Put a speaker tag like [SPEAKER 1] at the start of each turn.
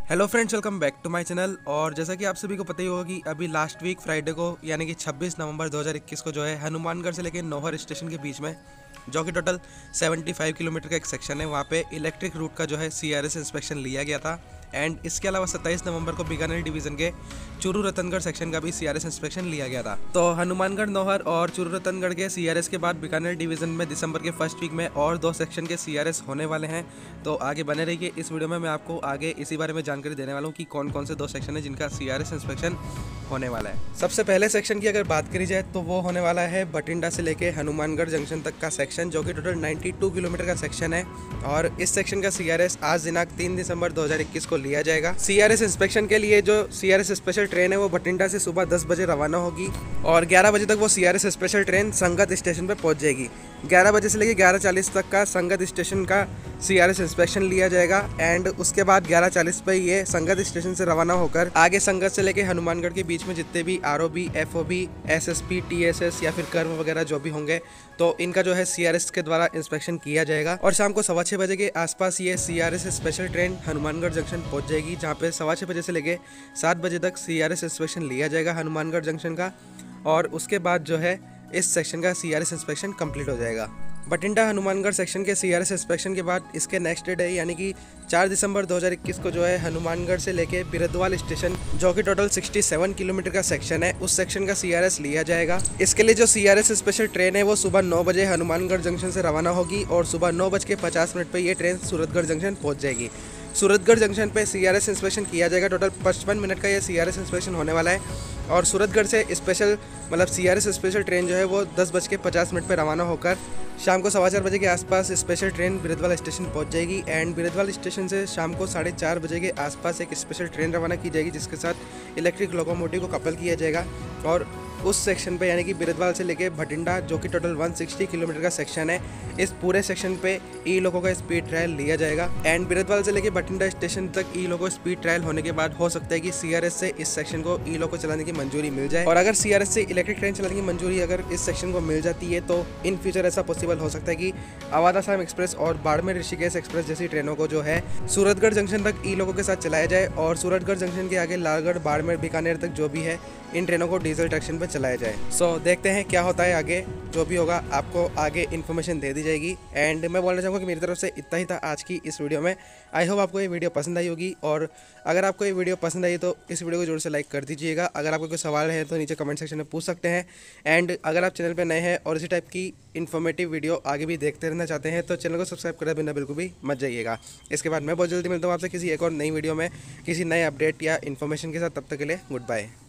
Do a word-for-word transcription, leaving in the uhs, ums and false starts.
[SPEAKER 1] Hello friends, welcome back to my channel. और जैसा कि आप सभी को पता ही होगा कि अभी लास्ट वीक फ्राइडे को यानी कि छब्बीस नवंबर दो हज़ार इक्कीस को जो है हनुमानगढ़ से लेकर नौहर स्टेशन के बीच में, जो कि टोटल पचहत्तर किलोमीटर का एक सेक्शन है, वहाँ पे इलेक्ट्रिक रूट का जो है सीआरएस इंस्पेक्शन लिया गया था। एंड इसके अलावा सत्ताईस नवंबर को बीकानेर डिवीजन के चूरू रतनगढ़ सेक्शन का भी सीआरएस इंस्पेक्शन लिया गया था। तो हनुमानगढ़ नौहर और चूरू रतनगढ़ के सीआरएस के बाद बीकानेर डिवीजन में दिसंबर के फर्स्ट वीक में और दो सेक्शन के सीआरएस होने वाले हैं। तो आगे बने रहिए, इस वीडियो में मैं आपको आगे इसी बारे में जानकारी देने वाला हूँ कि कौन कौन से दो सेक्शन है जिनका सीआरएस इंस्पेक्शन होने वाला है। सबसे पहले सेक्शन की अगर बात करी जाए तो वो होने वाला है बठिंडा से लेके हनुमानगढ़ जंक्शन तक का सेक्शन, जो कि टोटल बानवे किलोमीटर का सेक्शन है। और इस सेक्शन का सीआरएस आज दिनांक तीन दिसंबर दो हज़ार इक्कीस को लिया जाएगा। सीआरएस इंस्पेक्शन के लिए जो सीआरएस स्पेशल ट्रेन है वो बठिंडा से सुबह दस बजे रवाना होगी और ग्यारह बजे तक वो CRS special train Sangat station पर पहुंच जाएगी। ग्यारह बजे से लेकर ग्यारह चालीस तक का संगत स्टेशन का सीआरएस इंस्पेक्शन लिया जाएगा। एंड उसके बाद ग्यारह चालीस पे ये संगत स्टेशन से रवाना होकर आगे संगत से लेकर हनुमानगढ़ के बीच में जितने भी आरओबी, एफओबी, एसएसपी, टीएसएस या फिर कर्म वगैरह जो भी होंगे, तो इनका जो है सीआरएस के द्वारा इंस्पेक्शन किया जाएगा। और शाम को सवा छः बजे के आसपास ये CRS special train Hanumangarh junction पहुंच जाएगी, जहाँ पे सवा छः बजे से लेकर सात बजे तक सीआरएस इंस्पेक्शन लिया जाएगा हनुमानगढ़ जंक्शन का। और उसके बाद जो है इस सेक्शन का सीआरएस इंस्पेक्शन कंप्लीट हो जाएगा। बठिंडा हनुमानगढ़ सेक्शन के सीआरएस इंस्पेक्शन के बाद इसके नेक्स्ट डे यानी कि चार दिसंबर दो हज़ार इक्कीस को जो है हनुमानगढ़ से लेके बिरदवाल स्टेशन, जो कि टोटल सड़सठ किलोमीटर का सेक्शन है, उस सेक्शन का सीआरएस लिया जाएगा। इसके लिए जो सीआरएस स्पेशल ट्रेन है वो सुबह नौ बजे हनुमानगढ़ जंक्शन से रवाना होगी और सुबह नौ बज के पचास मिनट पर यह ट्रेन सूरतगढ़ जंक्शन पहुँच जाएगी। सूरतगढ़ जंक्शन पे सीआरएस इंस्पेक्शन किया जाएगा। टोटल पचपन मिनट का ये सीआरएस इंस्पेक्शन होने वाला है। और सूरतगढ़ से स्पेशल मतलब सीआरएस स्पेशल ट्रेन जो है वो दस बज के पचास मिनट पर रवाना होकर शाम को सवा चार बजे के आसपास स्पेशल ट्रेन बिरदवाल स्टेशन पहुंच जाएगी। एंड बिरदवाल स्टेशन से शाम को साढ़े चार बजे के आसपास एक स्पेशल ट्रेन रवाना की जाएगी, जिसके साथ इलेक्ट्रिक लोकोमोटिव को कपल किया जाएगा। और उस सेक्शन पे यानी कि बिरदवाल से लेके भटिंडा, जो कि टोटल एक सौ साठ किलोमीटर का सेक्शन है, इस पूरे सेक्शन पे ई लोगों का स्पीड ट्रायल लिया जाएगा। एंड बिरदवाल से लेके भटिंडा स्टेशन तक ई लोगों स्पीड ट्रायल होने के बाद हो सकता है कि सीआरएस से इस सेक्शन को ई लोगों को चलाने की मंजूरी मिल जाए। और अगर सीआरएस से इलेक्ट्रिक ट्रेन चलाने की मंजूरी अगर इस सेक्शन को मिल जाती है तो इन फ्यूचर ऐसा पॉसिबल हो सकता है कि अवाध आसाम एक्सप्रेस और बाड़मेर ऋषिकेश एक्सप्रेस जैसी ट्रेनों को जो है सूरतगढ़ जंक्शन तक ई लोगों के साथ चलाया जाए और सूरतगढ़ जंक्शन के आगे लालगढ़, बाड़मेर, बीकानेर तक जो भी है इन ट्रेनों को डीजल ट्रैक्शन पर चलाया जाए। सो so, देखते हैं क्या होता है आगे। जो भी होगा आपको आगे इन्फॉर्मेशन दे दी जाएगी। एंड मैं बोलना चाहूँगा कि मेरी तरफ से इतना ही था आज की इस वीडियो में। आई होप आपको ये वीडियो पसंद आई होगी और अगर आपको ये वीडियो पसंद आई तो इस वीडियो को जरूर से लाइक कर दीजिएगा। अगर आपको कोई सवाल है तो नीचे कमेंट सेक्शन में पूछ सकते हैं। एंड अगर आप चैनल पर नए हैं और इसी टाइप की इन्फॉर्मेटिव वीडियो आगे भी देखते रहना चाहते हैं तो चैनल को सब्सक्राइब करे बिना बिल्कुल भी मत जाइएगा। इसके बाद मैं बहुत जल्दी मिलता हूँ आपसे किसी एक और नई वीडियो में किसी नए अपडेट या इन्फॉर्मेशन के साथ। तब तक के लिए गुड बाय।